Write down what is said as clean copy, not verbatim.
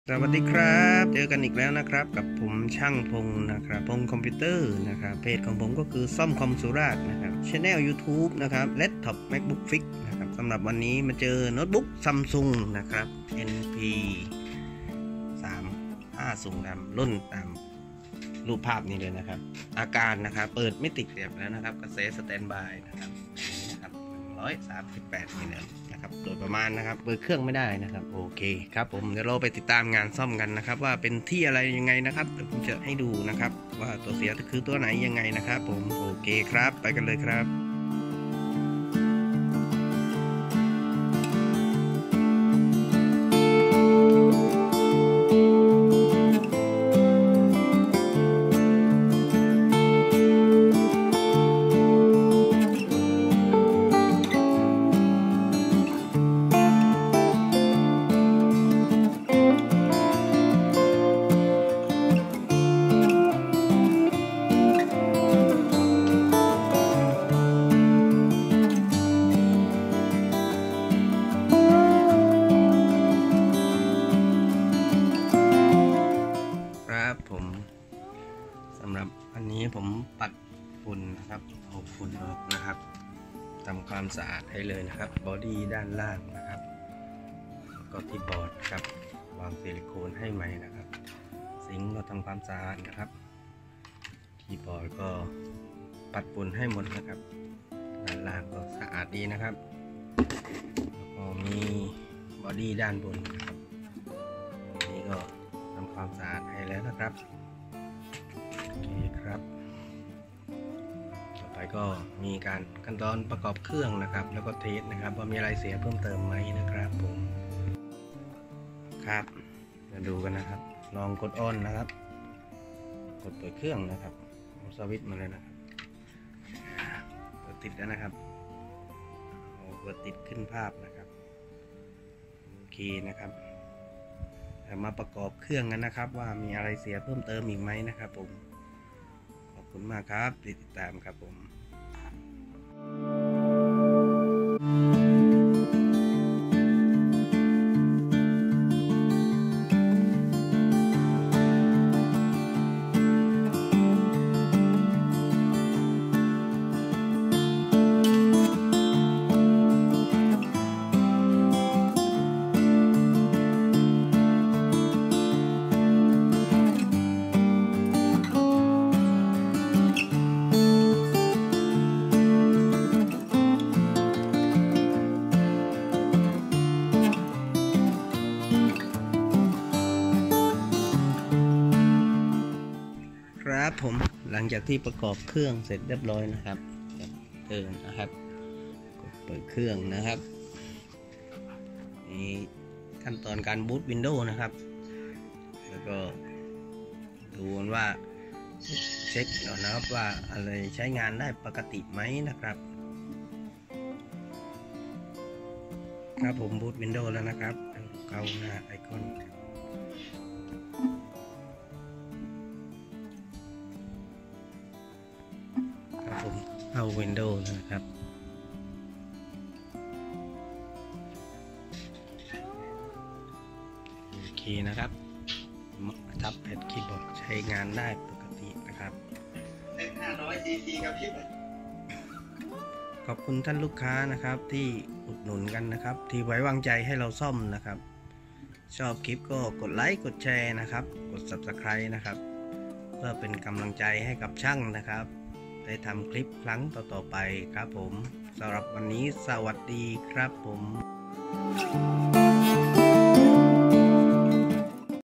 สวัสดีครับเจอกันอีกแล้วนะครับกับผมช่างพงนะครับพงคอมพิวเตอร์นะครับเพจของผมก็คือซ่อมคอมสุราษฎร์นะครับchannel YouTube นะครับแล็ปท็อป MacBook Fix นะครับสำหรับวันนี้มาเจอโน้ตบุ๊ก Samsung นะครับ NP 350ครับรุ่นตามรูปภาพนี้เลยนะครับอาการนะครับเปิดไม่ติดเรียบแล้วนะครับกระแสสแตนบายนะครับ138มิลลินะครับโดยประมาณนะครับเปิดเครื่องไม่ได้นะครับโอเคครับผมเดี๋ยวเราไปติดตามงานซ่อมกันนะครับว่าเป็นที่อะไรยังไงนะครับเดี๋ยวผมจะให้ดูนะครับว่าตัวเสียคือตัวไหนยังไงนะครับผมโอเคครับไปกันเลยครับผมสำหรับอันนี้ผมปัดฝุ่นนะครับเอาฝุ่นออกนะครับทำความสะอาดให้เลยนะครับบอดี้ด้านล่างนะครับแล้วก็ที่บอร์ดครับวางซิลิโคนให้ใหม่นะครับซิงค์ก็ทำความสะอาดนะครับคีย์บอร์ดก็ปัดฝุ่นให้หมดนะครับด้านล่างก็สะอาดดีนะครับแล้วก็มีบอดี้ด้านบนนะครับนี่ก็ทำความสะอาดให้แล้วนะครับโอเคครับต่อไปก็มีการขั้นตอนประกอบเครื่องนะครับแล้วก็เทสนะครับว่ามีอะไรเสียเพิ่มเติมไหมนะครับผมครับมาดูกันนะครับลองกดออนนะครับกดเปิดเครื่องนะครับสวิตช์มาเลยนะครับเปิดติดแล้วนะครับเปิดติดขึ้นภาพนะครับโอเคนะครับมาประกอบเครื่องกันนะครับว่ามีอะไรเสียเพิ่มเติมอีกไหมนะครับผมขอบคุณมากครับติดตามครับผมครับผมหลังจากที่ประกอบเครื่องเสร็จเรียบร้อยนะครับนะครับกดเปิดเครื่องนะครับนี่ขั้นตอนการบูตวินโดว์นะครับแล้วก็ดูว่าเช็คก่อนนะครับว่าอะไรใช้งานได้ปกติไหมนะครับครับผมบูตวินโดว์แล้วนะครับเข้าหน้าไอคอนผมเข้า Windows นะครับโอเคนะครับทับแพดคีย์บอร์ดใช้งานได้ปกตินะครับ500 cc ครับพี่ขอบคุณท่านลูกค้านะครับที่อุดหนุนกันนะครับที่ไว้วางใจให้เราซ่อมนะครับชอบคลิปก็กดไลค์กดแชร์นะครับกด Subscribe นะครับเพื่อเป็นกำลังใจให้กับช่างนะครับได้ทำคลิปครั้งต่อๆไปครับผมสำหรับวันนี้สวัสดีครับผม